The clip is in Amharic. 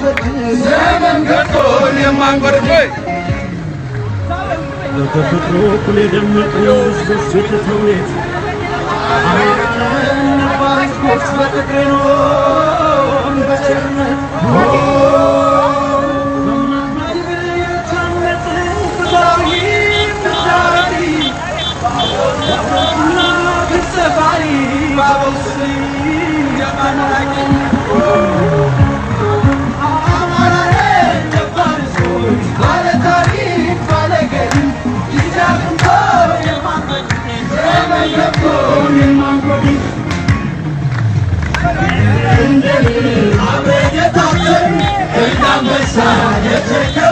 ዘመን ገርቶን የማንቆርጥ ለተፈጥሮ ኩል የደመቀው ሕዝቦች የተተውኔት ባዝቦች በፍቅር ኖን በቸርነት I'm